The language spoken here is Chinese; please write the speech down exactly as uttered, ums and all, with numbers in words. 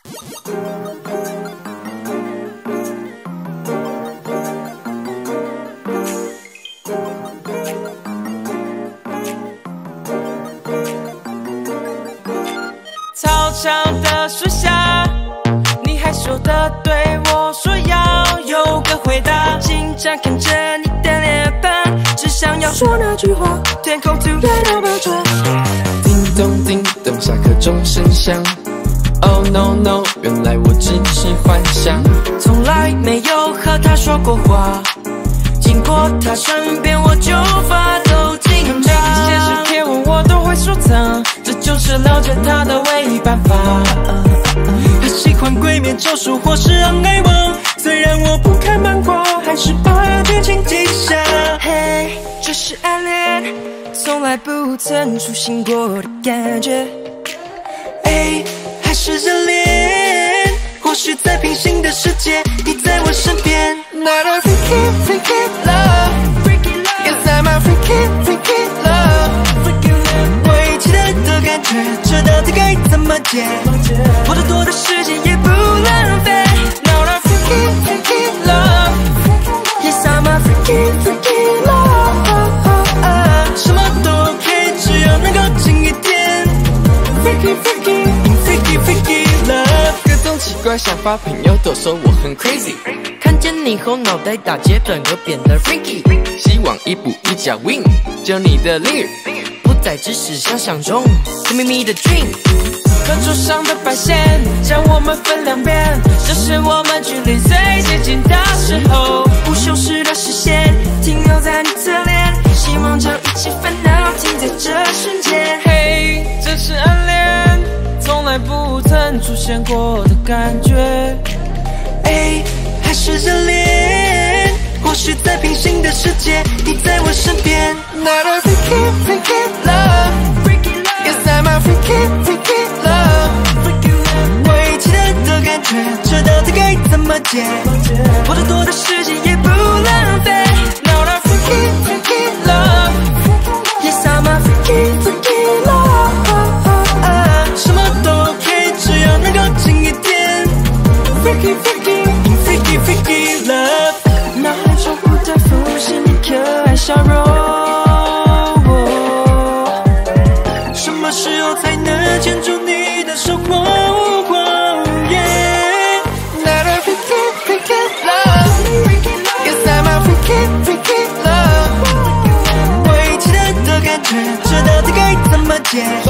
操场的树下，你害羞的对我说要有个回答，紧张看着你的脸庞，只想要说那句话，天空突然要爆炸。 叮咚叮咚，下课钟声响。Oh no no， 原来我只是幻想， 从来没有和他说过话，经过他身边我就发抖紧张。每个现实贴文我都会收藏，这就是了解他的唯一办法。他喜欢鬼面咒术或是昂爱王，虽然我不看漫画，还是把剧情记下。嘿，这是暗恋，从来不曾出现过的感觉。哎，还是热恋，或许在平行的世界，你在我身边。Not a freaky freaky love, yes I'm a freaky freaky love。我一起的的感觉，这到底该怎么解？我的多的时间也不浪费。Not a freaky freaky love, yes I'm a freaky freaky love。什么都 OK， 只要能够近一点。Freaky freaky freaky freaky love， 各种奇怪想法，朋友都说我很 crazy。 看见你后，脑袋打结，整个变得 freaky。 希望一步一脚 win， 就你的 lead， 不再只是想象中甜蜜蜜的 dream。课桌上的白线将我们分两边，这是我们距离最接近的时候。不修饰的视线停留在你侧脸，希望将一切烦恼停在这瞬间。嘿，这是暗恋，从来不曾出现过的感觉。哎，还是热恋，或许在平行的世界，你在我身边。Not a freaky freaky love， yes I'm a freaky freaky love。我一起的的感觉，这到底该怎么解？我的多的时间也不浪费。Not a freaky freaky love，yes I'm a freaky freaky love。什么都 OK， 只要能够近一点。Freaky freaky freaky freaky love， 脑海中不断浮现你可爱笑容。什么时候才能牵住你的手？ Not a freaky freaky love， yes I'm a freaky freaky love。我一起的的感觉，这到底该怎么解？